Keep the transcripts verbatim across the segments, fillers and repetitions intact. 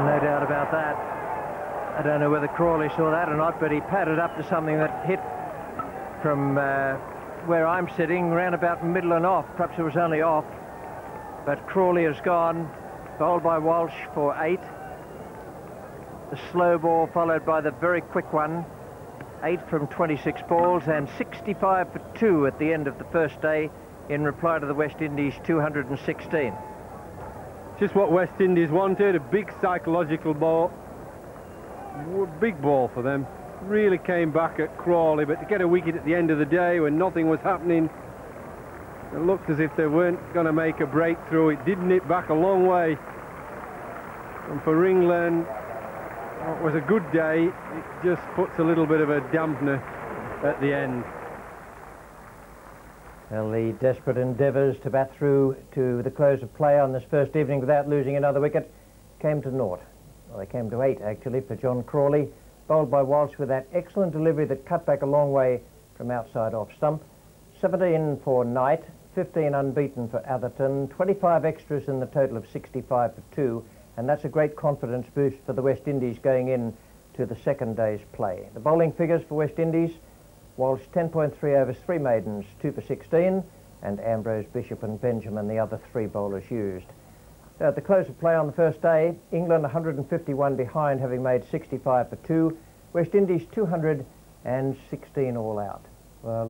No doubt about that. I don't know whether Crawley saw that or not, but he padded up to something that hit from uh, where I'm sitting, round about middle and off. Perhaps it was only off, but Crawley has gone, bowled by Walsh for eight. The slow ball followed by the very quick one. Eight from twenty-six balls and sixty-five for two at the end of the first day in reply to the West Indies two hundred sixteen. Just what West Indies wanted, a big psychological ball. Big ball for them. Really came back at Crawley, but to get a wicket at the end of the day when nothing was happening, it looked as if they weren't going to make a breakthrough. It did nip back a long way. And for England, it was a good day. It just puts a little bit of a dampener at the end. Well, the desperate endeavours to bat through to the close of play on this first evening without losing another wicket came to naught. Well, they came to eight, actually, for John Crawley, bowled by Walsh with that excellent delivery that cut back a long way from outside off stump. seventeen for Knight, fifteen unbeaten for Atherton, twenty-five extras in the total of sixty-five for two, and that's a great confidence boost for the West Indies going in to the second day's play. The bowling figures for West Indies: Walsh ten point three overs, three maidens, two for sixteen, and Ambrose, Bishop and Benjamin, the other three bowlers used. At the close of play on the first day, England one hundred fifty-one behind, having made sixty-five for two. West Indies two hundred sixteen all out. Well,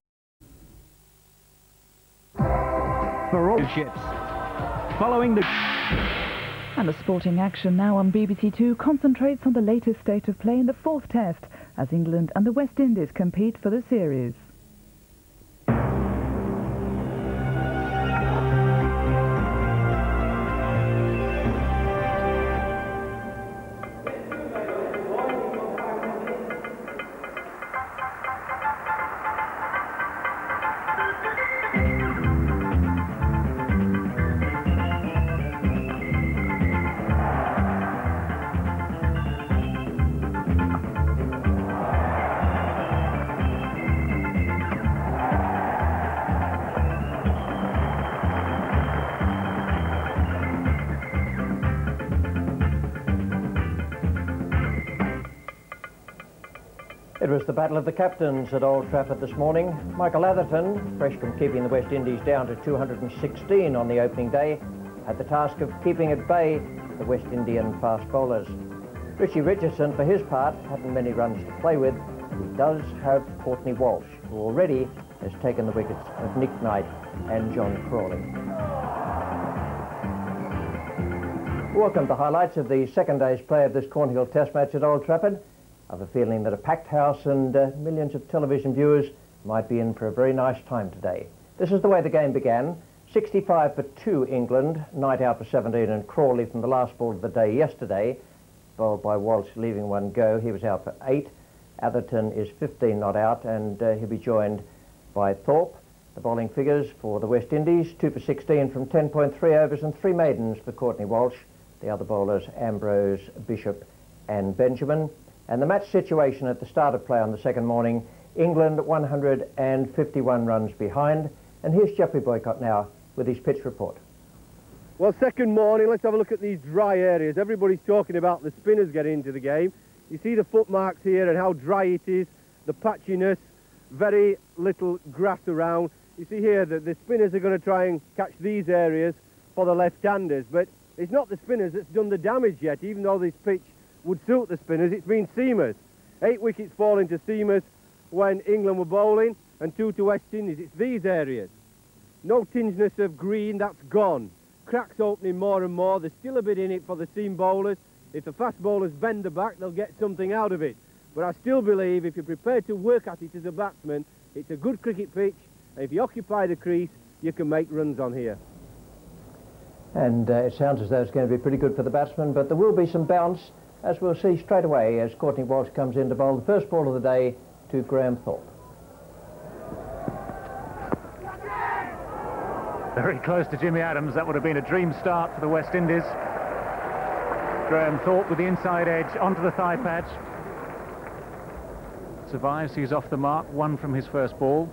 for all ships, following the... And the sporting action now on B B C Two concentrates on the latest state of play in the fourth test as England and the West Indies compete for the series. it was the battle of the captains at Old Trafford this morning. Michael Atherton, fresh from keeping the West Indies down to two hundred sixteen on the opening day, had the task of keeping at bay the West Indian fast bowlers. Richie Richardson, for his part, hadn't many runs to play with. He does have Courtney Walsh, who already has taken the wickets of Nick Knight and John Crawley. Welcome to highlights of the second day's play of this Cornhill Test match at Old Trafford. I have a feeling that a packed house and uh, millions of television viewers might be in for a very nice time today. This is the way the game began. sixty-five for two England, Knight out for seventeen, and Crawley from the last ball of the day yesterday, bowled by Walsh, leaving one go. He was out for eight. Atherton is fifteen not out, and uh, he'll be joined by Thorpe. The bowling figures for the West Indies: two for sixteen from ten point three overs and three maidens for Courtney Walsh. The other bowlers: Ambrose, Bishop and Benjamin. And the match situation at the start of play on the second morning: England one hundred fifty-one runs behind. And here's Jeffrey Boycott now with his pitch report. Well, second morning, let's have a look at these dry areas. Everybody's talking about the spinners getting into the game. You see the footmarks here and how dry it is, the patchiness, very little grass around. You see here that the spinners are going to try and catch these areas for the left-handers, but it's not the spinners that's done the damage yet. Even though this pitch would suit the spinners, it's been seamers. Eight wickets falling to seamers when England were bowling, and two to West Indies. It's these areas. No tinginess of green, that's gone. Cracks opening more and more. There's still a bit in it for the seam bowlers. If the fast bowlers bend the back, they'll get something out of it. But I still believe if you're prepared to work at it as a batsman, it's a good cricket pitch, and if you occupy the crease, you can make runs on here. And uh, it sounds as though it's going to be pretty good for the batsmen, but there will be some bounce, as we'll see straight away as Courtney Walsh comes in to bowl the first ball of the day to Graham Thorpe. Very close to Jimmy Adams. That would have been a dream start for the West Indies. Graham Thorpe with the inside edge onto the thigh patch. Survives, he's off the mark, one from his first ball.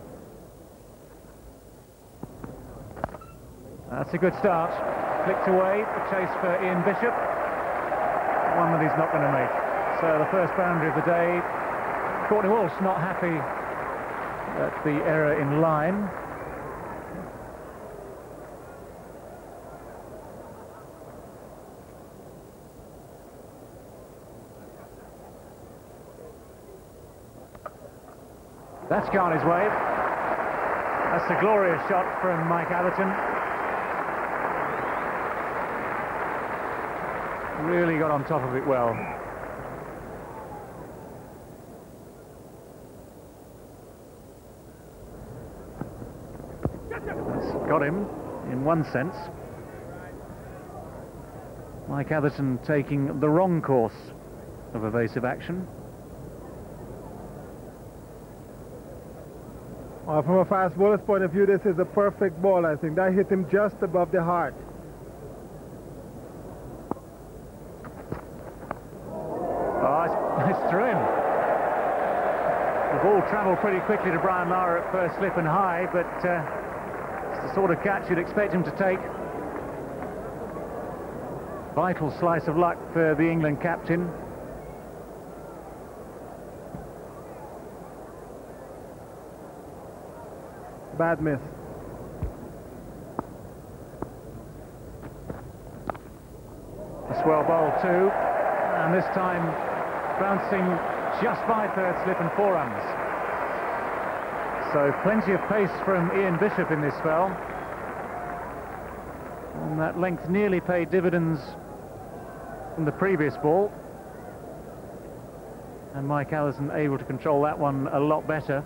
That's a good start. Flicked away, the chase for Ian Bishop. one that he's not going to make. So the first boundary of the day. Courtney Walsh not happy at the error in line. That's gone his way. That's a glorious shot from Mike Atherton. Really got on top of it well. That's got him in one sense. Mike Atherton taking the wrong course of evasive action. Uh, from a fast bowler's point of view, this is a perfect ball. I think that hit him just above the heart. Oh, it's, it's through him. The ball travelled pretty quickly to Brian Lara at first slip and high, but uh, it's the sort of catch you'd expect him to take. Vital slice of luck for the England captain. Bad miss. A swell bowl too, and this time bouncing just by third slip and four runs. So plenty of pace from Ian Bishop in this spell. And that length nearly paid dividends from the previous ball. And Mike Atherton able to control that one a lot better.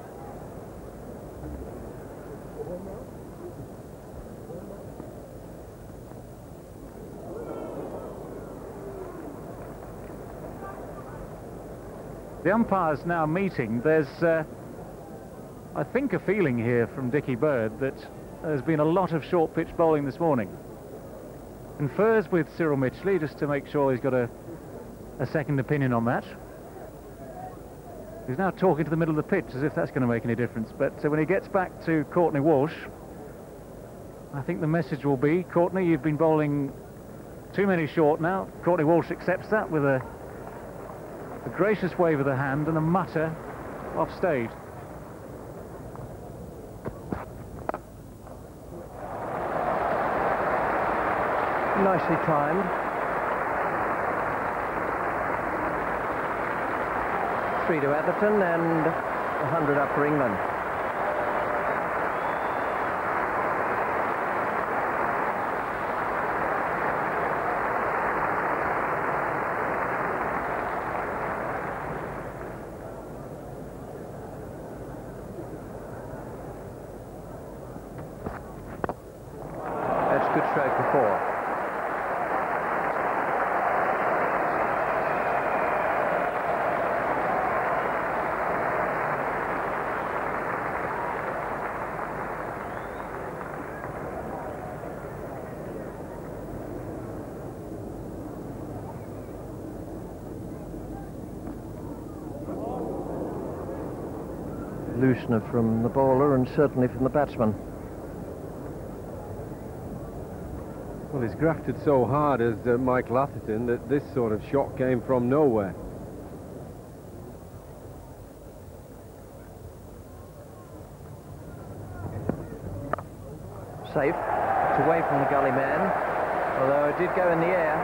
The umpires now meeting. There's, uh, I think, a feeling here from Dickie Bird that there's been a lot of short pitch bowling this morning. Confers with Cyril Mitchley just to make sure he's got a, a second opinion on that. He's now talking to the middle of the pitch as if that's going to make any difference. But uh, when he gets back to Courtney Walsh, I think the message will be, Courtney, you've been bowling too many short now. Courtney Walsh accepts that with a A gracious wave of the hand and a mutter off stage. Nicely timed. Three to Atherton and a hundred up for England. Good stroke before. Loosener from the bowler and certainly from the batsman. Well, he's grafted so hard as uh, Michael Atherton that this sort of shot came from nowhere. Safe. It's away from the gully man, although it did go in the air.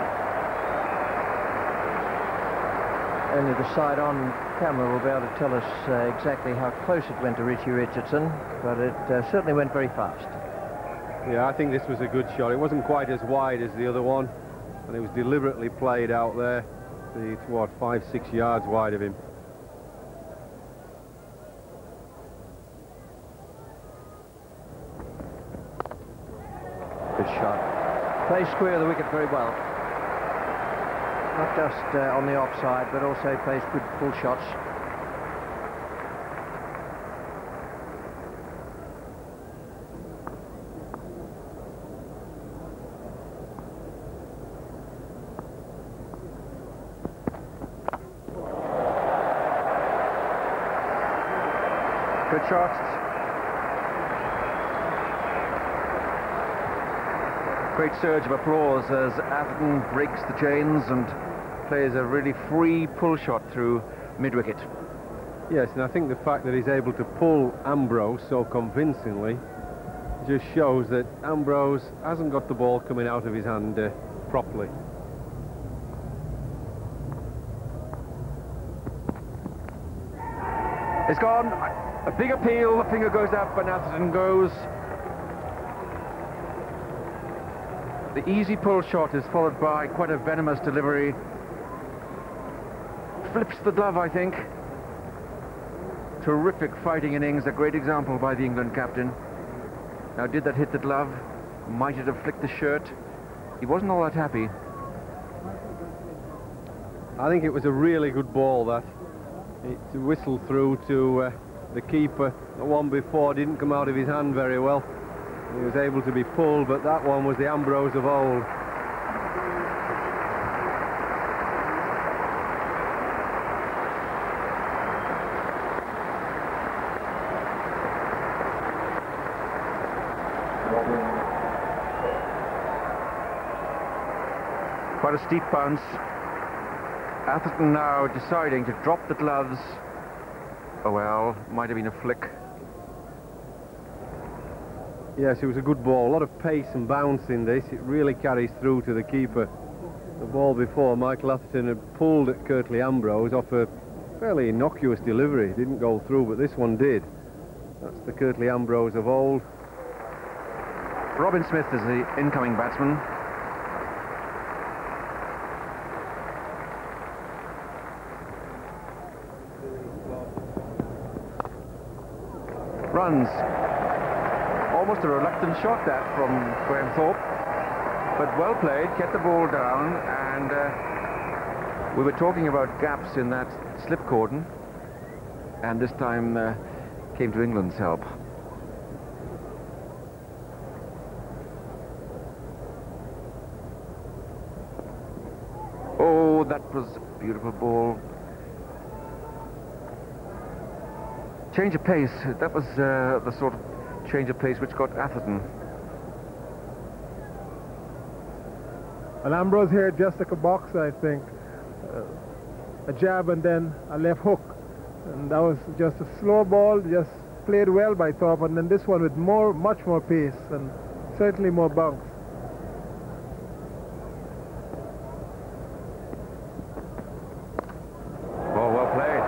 Only the side-on camera will be able to tell us uh, exactly how close it went to Richie Richardson, but it uh, certainly went very fast. Yeah, I think this was a good shot. It wasn't quite as wide as the other one, and it was deliberately played out there. It's what, five, six yards wide of him. Good shot. Plays square of the wicket very well. Not just uh, on the offside, but also plays good full shots. Good shots. Great surge of applause as Atherton breaks the chains and plays a really free pull shot through mid-wicket. Yes, and I think the fact that he's able to pull Ambrose so convincingly just shows that Ambrose hasn't got the ball coming out of his hand uh, properly. It's gone. A big appeal. The finger goes up and Atherton goes. The easy pull shot is followed by quite a venomous delivery. Flips the glove, I think. Terrific fighting innings. A great example by the England captain. Now, did that hit the glove? Might it have flicked the shirt? He wasn't all that happy. I think it was a really good ball, that. It whistled through to uh, the keeper. The one before didn't come out of his hand very well. He was able to be pulled, but that one was the Ambrose of old. Quite a steep bounce. Atherton now deciding to drop the gloves. Oh well, might have been a flick. Yes, it was a good ball. A lot of pace and bounce in this. It really carries through to the keeper. The ball before, Michael Atherton had pulled at Curtly Ambrose off a fairly innocuous delivery. It didn't go through, but this one did. That's the Curtly Ambrose of old. Robin Smith is the incoming batsman. Runs. Almost a reluctant shot, that, from Graham Thorpe. But well played, kept the ball down, and uh, we were talking about gaps in that slip cordon, and this time uh, came to England's help. Oh, that was a beautiful ball. Change of pace, that was uh, the sort of change of pace which got Atherton. And Ambrose here just like a boxer, I think. Uh, a jab and then a left hook. And that was just a slow ball, just played well by Thorpe. And then this one with more, much more pace and certainly more bounce. Oh, well played.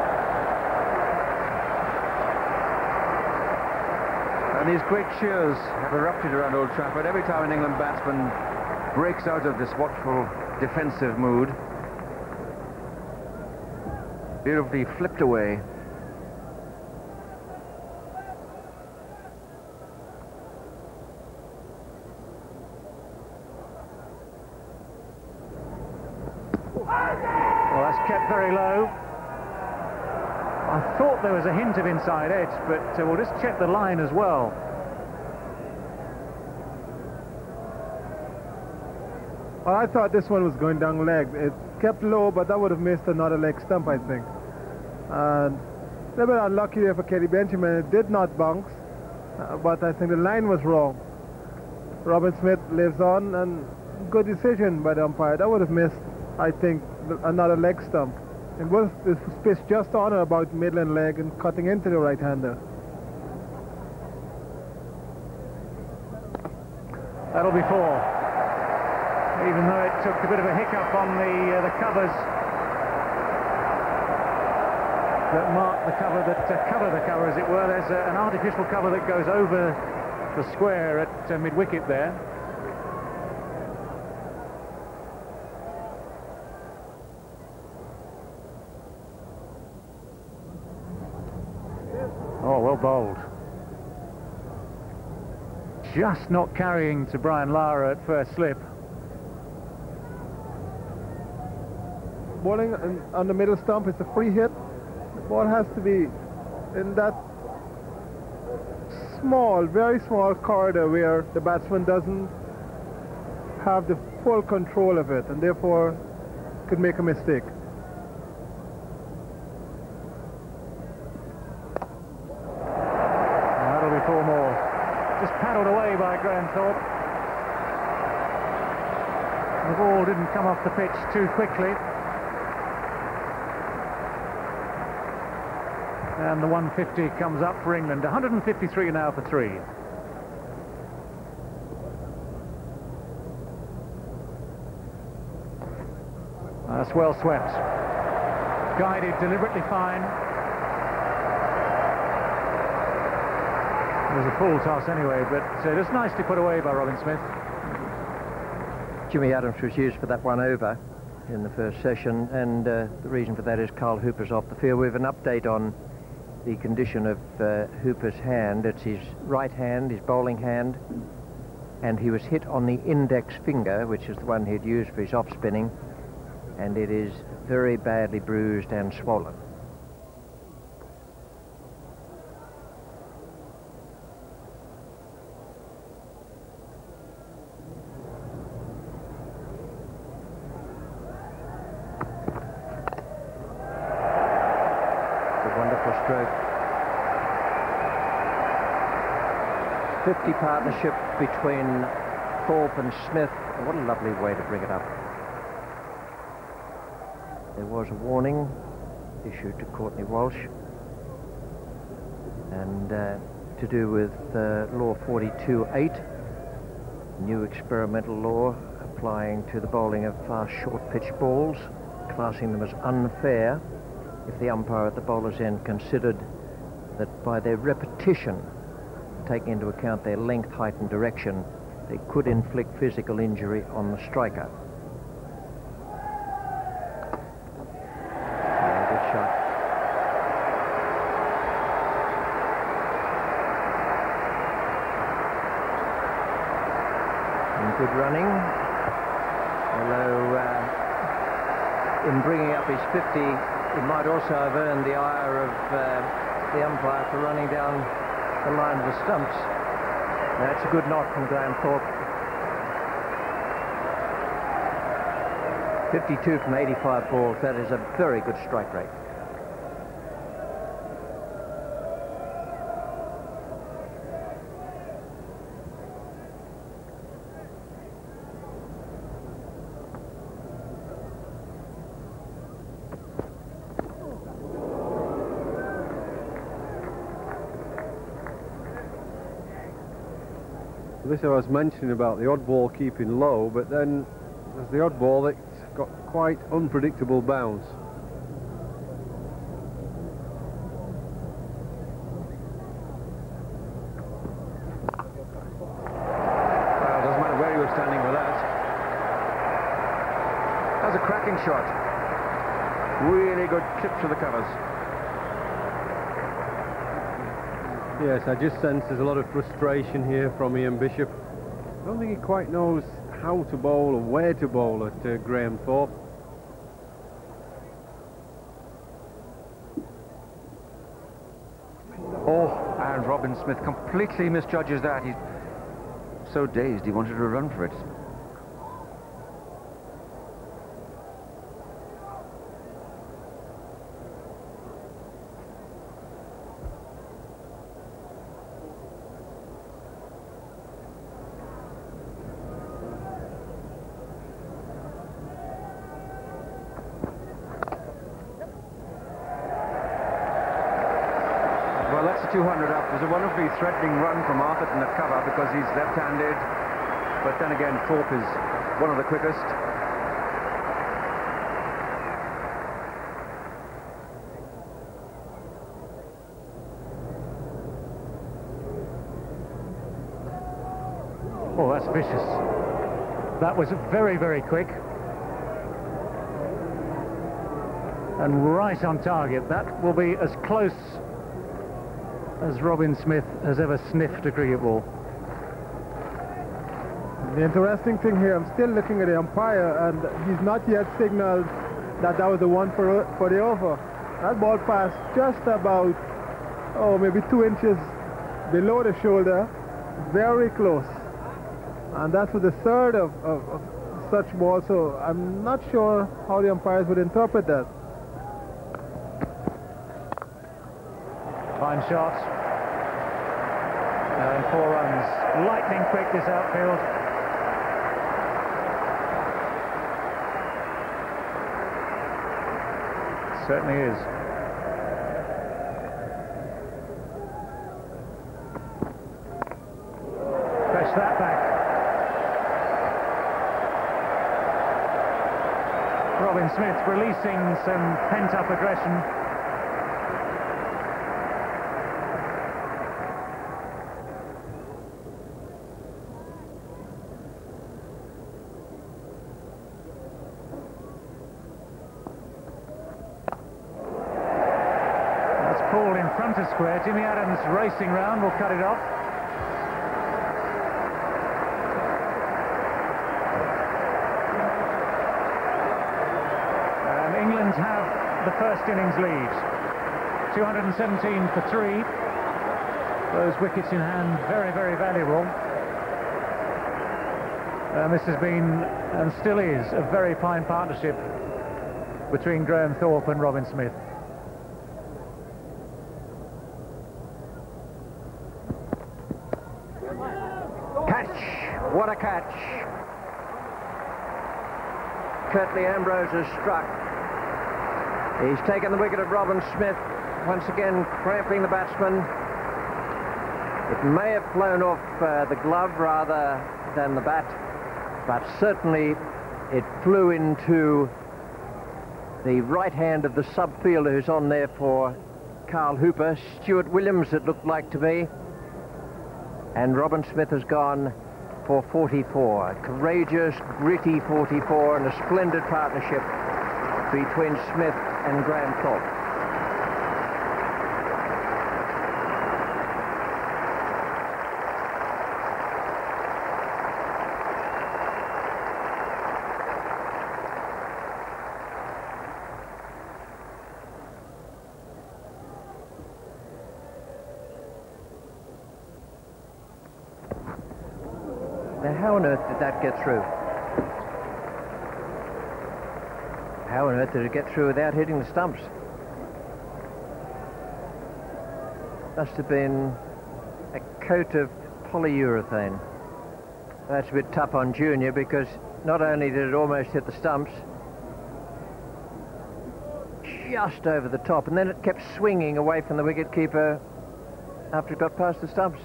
And these great cheers have erupted around Old Trafford every time an England batsman breaks out of this watchful defensive mood. Beautifully flipped away. Well, that's kept very low. I thought there was a hint of inside edge, but uh, we'll just check the line as well. Well, I thought this one was going down leg. It kept low, but that would have missed another leg stump, I think. And a little bit unlucky there for Kelly Benjamin. It did not bounce, uh, but I think the line was wrong. Robin Smith lives on, and good decision by the umpire. That would have missed, I think, another leg stump. It was, it was pitched just on or about midland leg and cutting into the right-hander. That'll be four. Even though it took a bit of a hiccup on the uh, the covers that mark the cover, that uh, cover the cover, as it were. There's uh, an artificial cover that goes over the square at uh, mid-wicket there. Oh, well bowled. Just not carrying to Brian Lara at first slip. Bowling on the middle stump, it's a free hit. The ball has to be in that small, very small corridor where the batsman doesn't have the full control of it and therefore could make a mistake. That'll be four more. Just paddled away by Graham Thorpe. The ball didn't come off the pitch too quickly. And the one fifty comes up for England. one hundred fifty-three now for three. That's well swept. Guided deliberately fine. It was a full toss anyway, but uh, just nicely put away by Robin Smith. Jimmy Adams was used for that one over in the first session, and uh, the reason for that is Carl Hooper's off the field. We have an update on the condition of uh, Hooper's hand. It's his right hand, his bowling hand, and he was hit on the index finger, which is the one he'd used for his off-spinning, and it is very badly bruised and swollen. fifty partnership between Thorpe and Smith. What a lovely way to bring it up. There was a warning issued to Courtney Walsh, and uh, to do with uh, Law forty-two eight, new experimental law applying to the bowling of fast short pitch balls, classing them as unfair if the umpire at the bowler's end considered that by their repetition, taking into account their length, height and direction, they could inflict physical injury on the striker. Yeah, good shot. And good running. Although uh, in bringing up his fifty, he might also have earned the ire of uh, the umpire for running down the line of the stumps. That's a good knock from Graham Thorpe. fifty-two from eighty-five balls. That is a very good strike rate. This I was mentioning about the odd ball keeping low, but then there's the odd ball that's got quite unpredictable bounce. Well, doesn't matter where you were standing with that. That was a cracking shot. Really good clip to the covers. Yes, I just sense there's a lot of frustration here from Ian Bishop. I don't think he quite knows how to bowl or where to bowl at uh, Graham Thorpe. Oh, and Robin Smith completely misjudges that. He's so dazed he wanted to run for it. two hundred up. There's a wonderfully threatening run from Arthurton at cover because he's left-handed, but then again Thorpe is one of the quickest. Oh, that's vicious. That was very, very quick. And right on target. That will be as close as Robin Smith has ever sniffed a cricket ball. The interesting thing here, I'm still looking at the umpire, and he's not yet signaled that that was the one for, for the over. That ball passed just about, oh, maybe two inches below the shoulder, very close. And that was the third of, of, of such balls, so I'm not sure how the umpires would interpret that. Fine shot. And four runs. Lightning quick, this outfield. certainly is. Fetch that back. Robin Smith releasing some pent-up aggression. That's Paul in front of square. Jimmy Adams racing round, will cut it off. England have the first innings lead. two hundred seventeen for three. Those wickets in hand, very, very valuable. And this has been, and still is, a very fine partnership between Graham Thorpe and Robin Smith. Catch! What a catch! Curtly Ambrose has struck. He's taken the wicket of Robin Smith, once again cramping the batsman. It may have flown off uh, the glove rather than the bat, but certainly it flew into the right hand of the sub-fielder who's on there for Carl Hooper, Stuart Williams it looked like to me, and Robin Smith has gone for forty-four. A courageous, gritty forty-four, and a splendid partnership between Smith and Graham Thorpe. Now, how on earth did that get through? How on earth did it get through without hitting the stumps? Must have been a coat of polyurethane. That's a bit tough on Junior, because not only did it almost hit the stumps, just over the top, and then it kept swinging away from the wicketkeeper after it got past the stumps.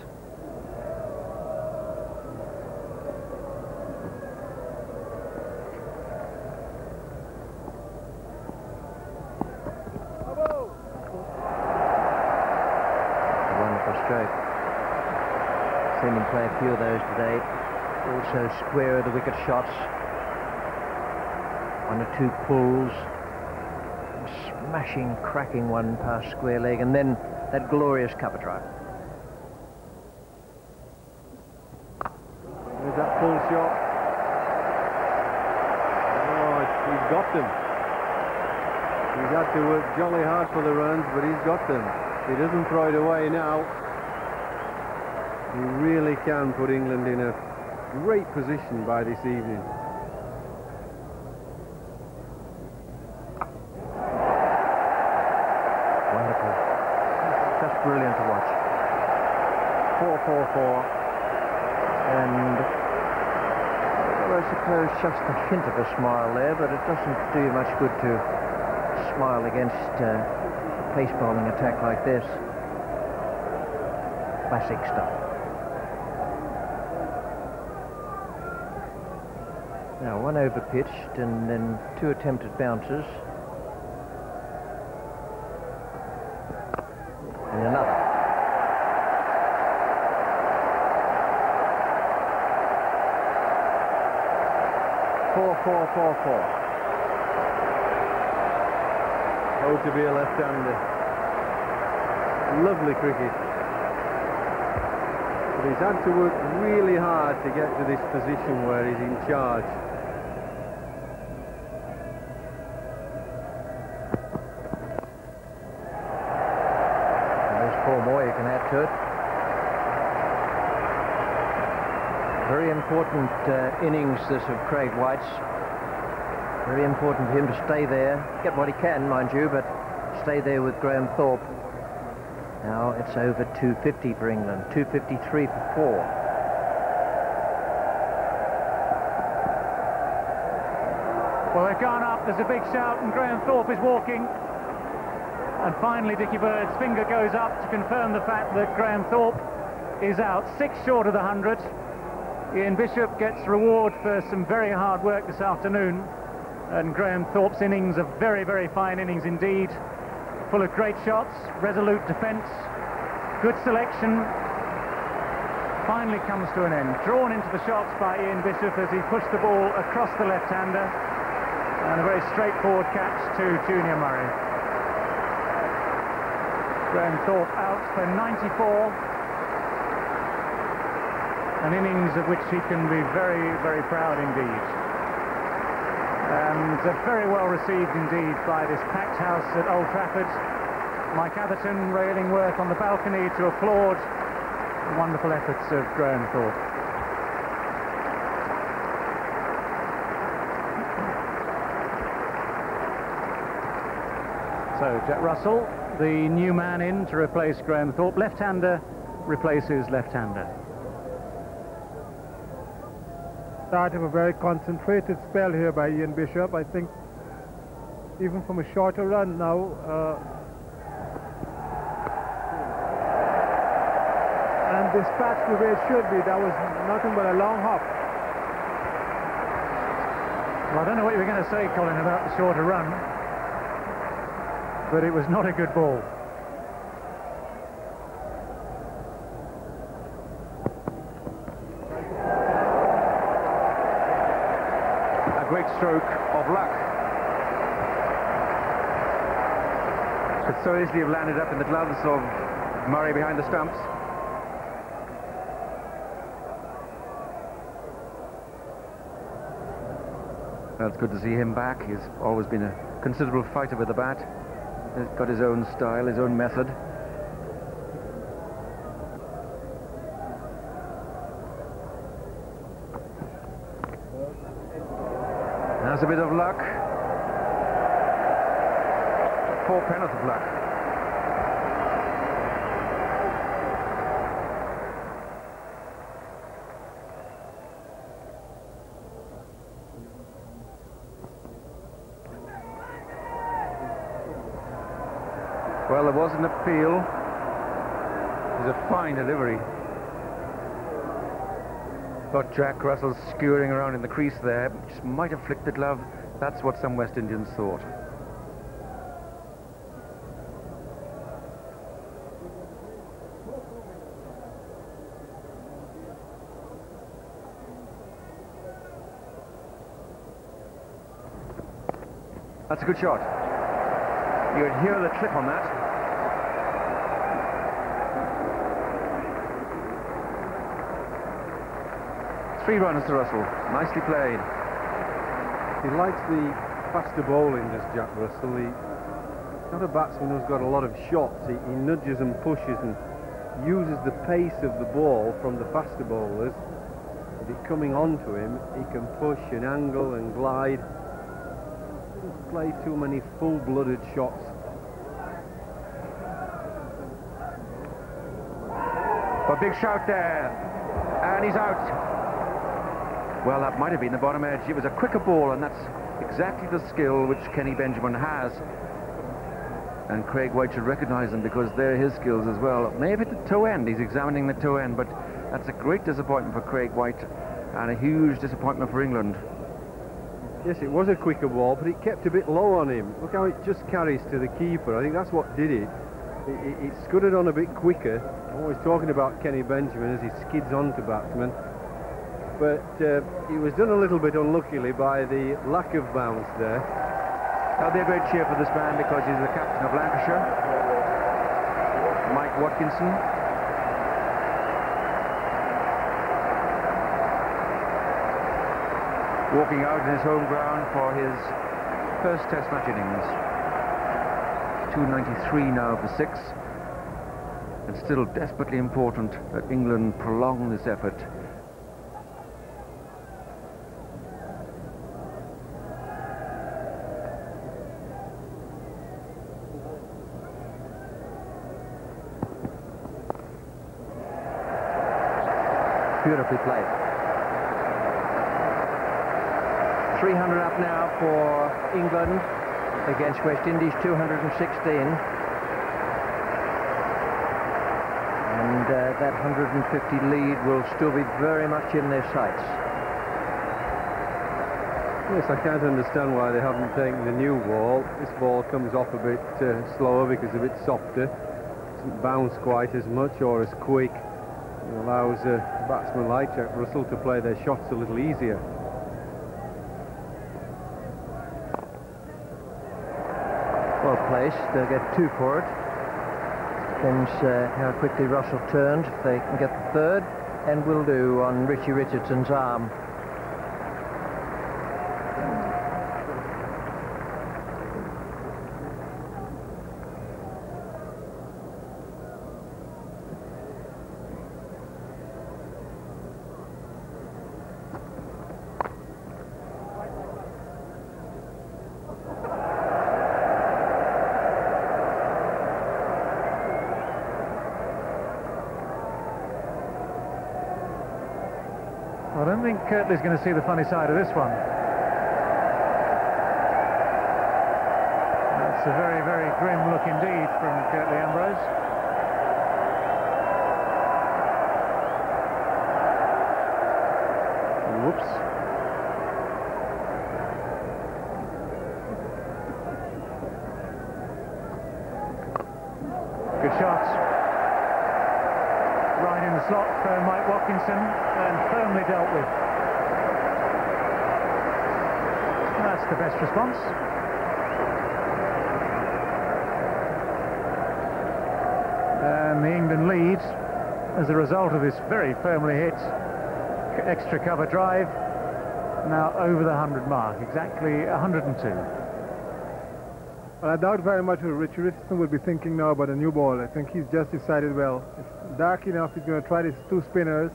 Seen him play a few of those today. Also square of the wicket shots. One or two pulls. Smashing, cracking one past square leg, and then that glorious cover drive. There's that pull shot. Oh, he's got them. He's had to work jolly hard for the runs, but he's got them. He doesn't throw it away now. He really can put England in a great position by this evening. Wonderful. Just brilliant to watch. four four four. And, well, I suppose just a hint of a smile there, but it doesn't do you much good to smile against uh, a pace bowling attack like this. Classic stuff. Now, one over pitched and then two attempted bounces. And another. Four, four, four, four. Oh, to be a left-hander. Lovely cricket. But he's had to work really hard to get to this position where he's in charge. Four more you can add to it. Very important uh, innings this of Craig White's. Very important for him to stay there, get what he can, mind you, but stay there with Graham Thorpe. Now it's over two fifty for England, two fifty-three for four. Well, they've gone up, there's a big shout, and Graham Thorpe is walking. And finally, Dickie Bird's finger goes up to confirm the fact that Graham Thorpe is out, six short of the hundred. Ian Bishop gets reward for some very hard work this afternoon. And Graham Thorpe's innings, a very, very fine innings indeed. Full of great shots, resolute defence, good selection. Finally comes to an end. Drawn into the shots by Ian Bishop as he pushed the ball across the left-hander. And a very straightforward catch to Junior Murray. Graham Thorpe out for ninety-four. An innings of which he can be very, very proud indeed. And uh, very well received indeed by this packed house at Old Trafford. Mike Atherton, Ray Illingworth on the balcony to applaud the wonderful efforts of Graham Thorpe. So Jack Russell, the new man in to replace Graham Thorpe. Left-hander replaces left-hander. Start of a very concentrated spell here by Ian Bishop. I think even from a shorter run now, uh, and dispatched the way it should be. That was nothing but a long hop. Well, I don't know what you were going to say, Colin, about the shorter run, but it was not a good ball. Great stroke of luck. Could so easily have landed up in the gloves of Murray behind the stumps. Well, it's good to see him back. He's always been a considerable fighter with the bat. He's got his own style, his own method. That's a bit of luck. Four penneth of luck. Well, there was an appeal. It was a fine delivery. Got Jack Russell skewering around in the crease there, which might have flicked the glove. That's what some West Indians thought. That's a good shot. You can hear the clip on that. Three runs to Russell. Nicely played. He likes the faster bowling, does Jack Russell. He, he's not a batsman who's got a lot of shots. He, he nudges and pushes and uses the pace of the ball from the faster bowlers. With it coming onto him, he can push and angle and glide. He doesn't play too many full-blooded shots. A big shout there. And he's out. Well, that might have been the bottom edge. It was a quicker ball, and that's exactly the skill which Kenny Benjamin has. And Craig White should recognise them because they're his skills as well. Maybe the toe end, he's examining the toe end, but that's a great disappointment for Craig White and a huge disappointment for England. Yes, it was a quicker ball, but it kept a bit low on him. Look how it just carries to the keeper. I think that's what did it. It, it, it scudded on a bit quicker. I'm always talking about Kenny Benjamin as he skids on to batsmen. But uh, he was done a little bit unluckily by the lack of bounce there. That'll be a great cheer for this man because he's the captain of Lancashire. Mike Watkinson. Walking out in his home ground for his first Test match innings. two ninety-three now for six. And still desperately important that England prolong this effort. Beautifully played. three hundred up now for England against West Indies, two hundred sixteen. that one hundred fifty lead will still be very much in their sights. Yes, I can't understand why they haven't taken the new ball. This ball comes off a bit uh, slower because it's a bit softer. Doesn't bounce quite as much or as quick. It allows a batsman like Jack Russell to play their shots a little easier. Well placed, they'll get two for it. Depends uh, how quickly Russell turns, if they can get the third, and will do on Richie Richardson's arm. I don't think Kirtley's going to see the funny side of this one. That's a very, very grim look indeed from Kirtley Ambrose. Whoops. Good shots. Right in the slot for Mike Watkinson and firmly dealt with. That's the best response. And the England lead as a result of this very firmly hit extra cover drive, now over the one hundred mark, exactly one hundred and two. Well, I doubt very much what Richie Richardson will be thinking now about a new ball. I think he's just decided, well, it's dark enough, he's going to try these two spinners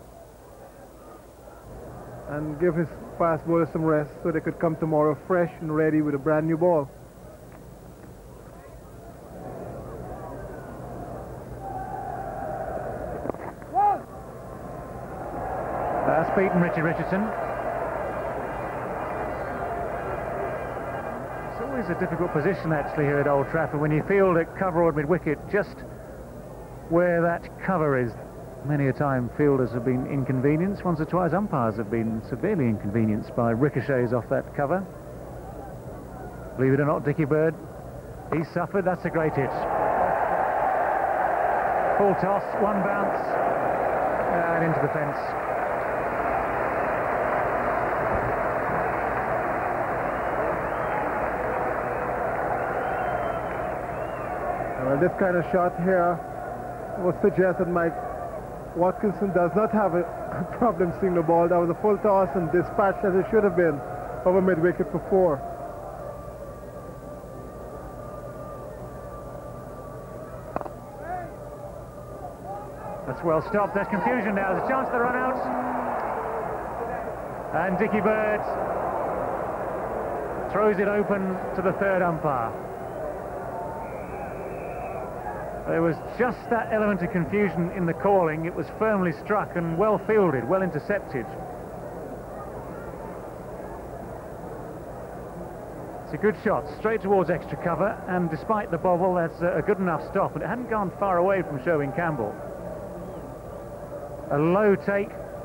and give his fast bowler some rest so they could come tomorrow fresh and ready with a brand new ball. That's beaten Richie Richardson. It's always a difficult position actually here at Old Trafford when you field at cover or mid-wicket, just where that cover is. Many a time fielders have been inconvenienced, once or twice umpires have been severely inconvenienced by ricochets off that cover. Believe it or not, Dickie Bird, he suffered. That's a great hit. Full toss, one bounce, and into the fence. Well, this kind of shot here was suggested Mike Watkinson does not have a problem seeing the ball. That was a full toss and dispatched as it should have been over mid-wicket for four. That's well stopped. There's confusion now. There's a chance for the run out. And Dickie Bird throws it open to the third umpire. There was just that element of confusion in the calling. It was firmly struck and well fielded, well intercepted. It's a good shot, straight towards extra cover, and despite the bobble, that's a good enough stop, but it hadn't gone far away from Sherwin Campbell. A low take.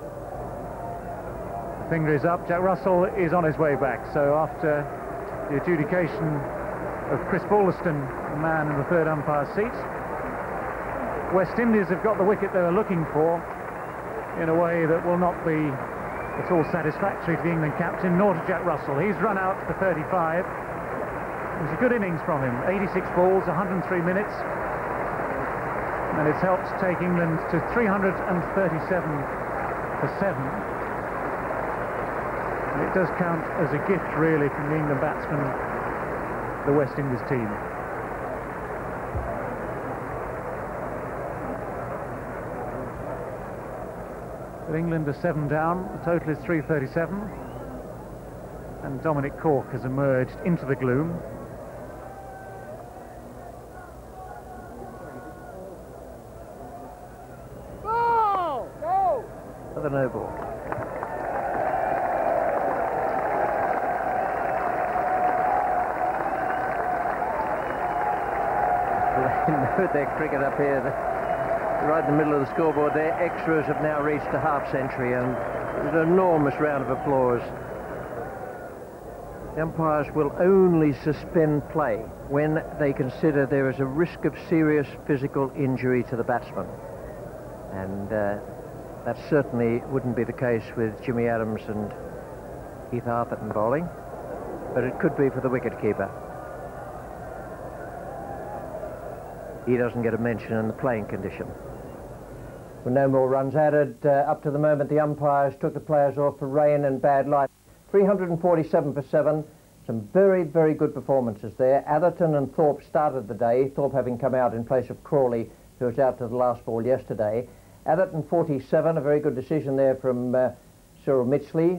The finger is up. Jack Russell is on his way back, so after the adjudication of Chris Balderston, the man in the third umpire's seat, West Indies have got the wicket they were looking for in a way that will not be at all satisfactory to the England captain, nor to Jack Russell. He's run out for thirty-five. It was a good innings from him. eighty-six balls, one hundred and three minutes. And it's helped take England to three hundred and thirty-seven for seven. And it does count as a gift, really, from the England batsmen, the West Indies team. But England are seven down, the total is three thirty-seven, and Dominic Cork has emerged into the gloom. Ball! Go! For the no ball. They know their cricket up here. right in the middle of the scoreboard there. Extras have now reached a half century, and it was an enormous round of applause. The umpires will only suspend play when they consider there is a risk of serious physical injury to the batsman. And uh, that certainly wouldn't be the case with Jimmy Adams and Keith Atherton bowling, but it could be for the wicketkeeper. He doesn't get a mention in the playing condition. With no more runs added, uh, up to the moment the umpires took the players off for rain and bad light. three hundred forty-seven for seven. Some very, very good performances there. Atherton and Thorpe started the day, Thorpe having come out in place of Crawley, who was out to the last ball yesterday. Atherton forty-seven, a very good decision there from uh, Cyril Mitchley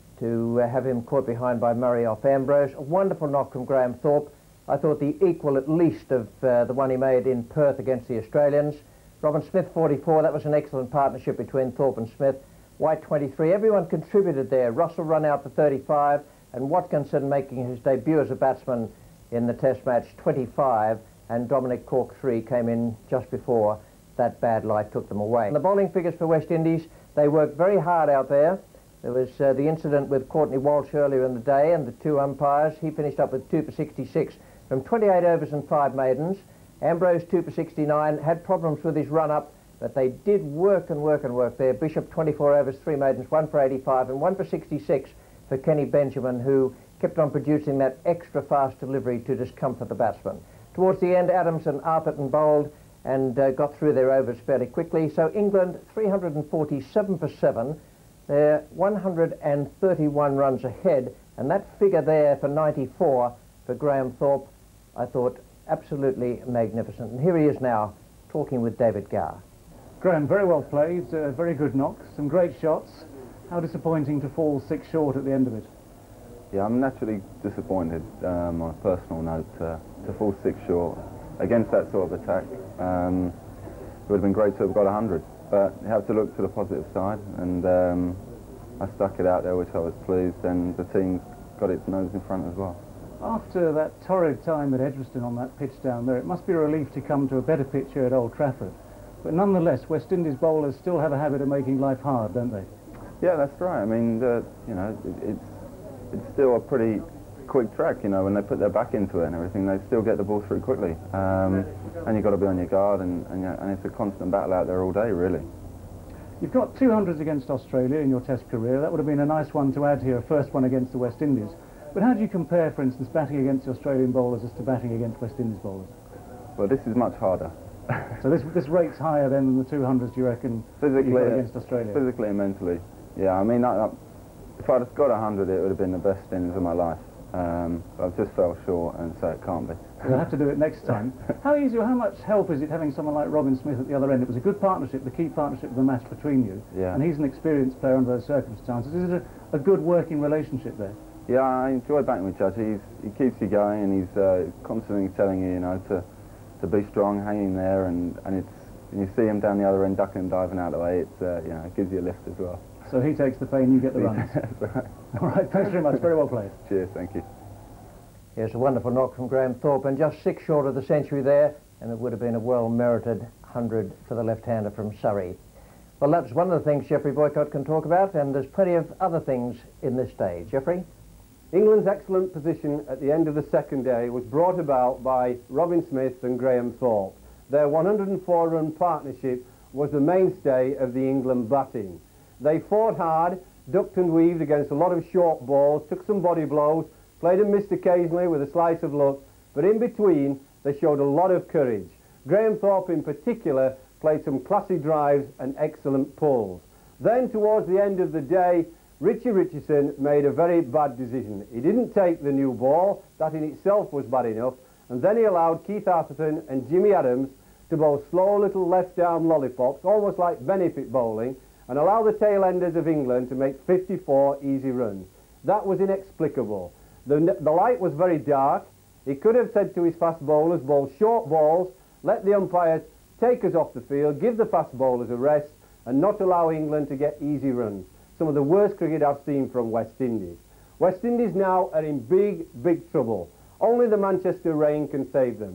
to uh, have him caught behind by Murray off Ambrose. A wonderful knock from Graham Thorpe. I thought the equal at least of uh, the one he made in Perth against the Australians. Robin Smith forty-four, that was an excellent partnership between Thorpe and Smith. White twenty-three, everyone contributed there. Russell run out for thirty-five, and Watkinson making his debut as a batsman in the Test match, twenty-five, and Dominic Cork three came in just before that bad light took them away. And the bowling figures for West Indies, they worked very hard out there. There was uh, the incident with Courtney Walsh earlier in the day, and the two umpires. He finished up with two for sixty-six from twenty-eight overs and five maidens. Ambrose two for sixty-nine, had problems with his run-up, but they did work and work and work there. Bishop twenty-four overs, three maidens, one for eighty-five, and one for sixty-six for Kenny Benjamin, who kept on producing that extra fast delivery to discomfort the batsman. Towards the end, Adams and Atherton bowled and uh, got through their overs fairly quickly. So England, three hundred forty-seven for seven. They're one hundred thirty-one runs ahead, and that figure there for ninety-four for Graham Thorpe, I thought absolutely magnificent. And here he is now, talking with David Gower. Graham, very well played, uh, very good knocks, some great shots. How disappointing to fall six short at the end of it? Yeah, I'm naturally disappointed um, on a personal note uh, to fall six short against that sort of attack. Um, it would have been great to have got one hundred. But you have to look to the positive side, and um, I stuck it out there, which I was pleased, and the team got its nose in front as well. After that torrid time at Edgbaston on that pitch down there, it must be a relief to come to a better pitch here at Old Trafford. But nonetheless, West Indies bowlers still have a habit of making life hard, don't they? Yeah, that's right. I mean, the, you know, it, it's it's still a pretty quick track. You know, when they put their back into it and everything, they still get the ball through quickly. Um, and you've got to be on your guard, and, and, and it's a constant battle out there all day, really. You've got two hundreds against Australia in your Test career. That would have been a nice one to add here, a first one against the West Indies. But how do you compare, for instance, batting against the Australian bowlers as to batting against West Indies bowlers? Well, this is much harder. So this this rate's higher then than the two hundreds, do you reckon, physically, you've got against Australia? Physically and mentally, yeah. I mean, I, I, if I'd have got one hundred, it would have been the best innings of my life. Um, but I've just fell short, and so it can't be. You'll have to do it next time. How easy or how much help is it having someone like Robin Smith at the other end? It was a good partnership, the key partnership of the match between you. Yeah. And he's an experienced player under those circumstances. Is it a, a good working relationship there? Yeah, I enjoy batting with Judge. He's, he keeps you going, and he's uh, constantly telling you, you know, to to be strong, hanging there, and and it's and you see him down the other end, ducking and diving out of the way. It's uh, you know, it gives you a lift as well. So he takes the pain, you get the runs. That's right. All right, thanks very much. Very well played. Cheers, thank you. Here's a wonderful knock from Graham Thorpe, and just six short of the century there, and it would have been a well-merited one hundred for the left-hander from Surrey. Well, that's one of the things Geoffrey Boycott can talk about, and there's plenty of other things in this day. Geoffrey? England's excellent position at the end of the second day was brought about by Robin Smith and Graham Thorpe. Their one hundred and four run partnership was the mainstay of the England batting. They fought hard, ducked and weaved against a lot of short balls, took some body blows, played and missed occasionally with a slice of luck, but in between they showed a lot of courage. Graham Thorpe in particular played some classy drives and excellent pulls. Then towards the end of the day, Richie Richardson made a very bad decision. He didn't take the new ball, that in itself was bad enough, and then he allowed Keith Atherton and Jimmy Adams to bowl slow little left-arm lollipops, almost like benefit bowling, and allow the tail-enders of England to make fifty-four easy runs. That was inexplicable. The, the light was very dark. He could have said to his fast bowlers, bowl short balls, let the umpires take us off the field, give the fast bowlers a rest, and not allow England to get easy runs. Some of the worst cricket I've seen from West Indies. West Indies now are in big, big trouble. Only the Manchester rain can save them.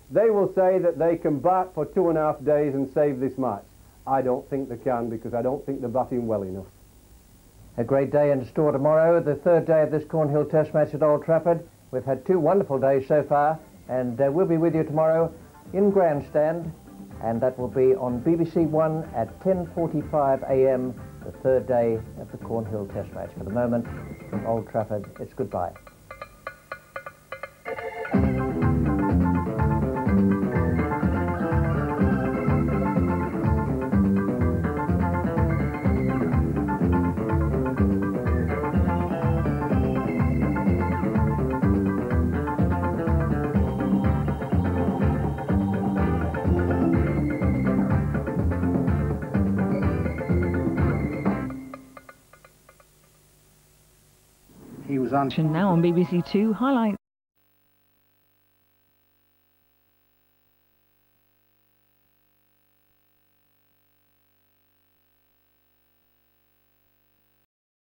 They will say that they can bat for two and a half days and save this match. I don't think they can, because I don't think they're batting well enough. A great day in store tomorrow, the third day of this Cornhill Test match at Old Trafford. We've had two wonderful days so far, and uh, we'll be with you tomorrow in Grandstand, and that will be on B B C One at ten forty-five a m, the third day of the Cornhill Test match. For the moment, from Old Trafford, it's goodbye. Now on B B C Two, highlights.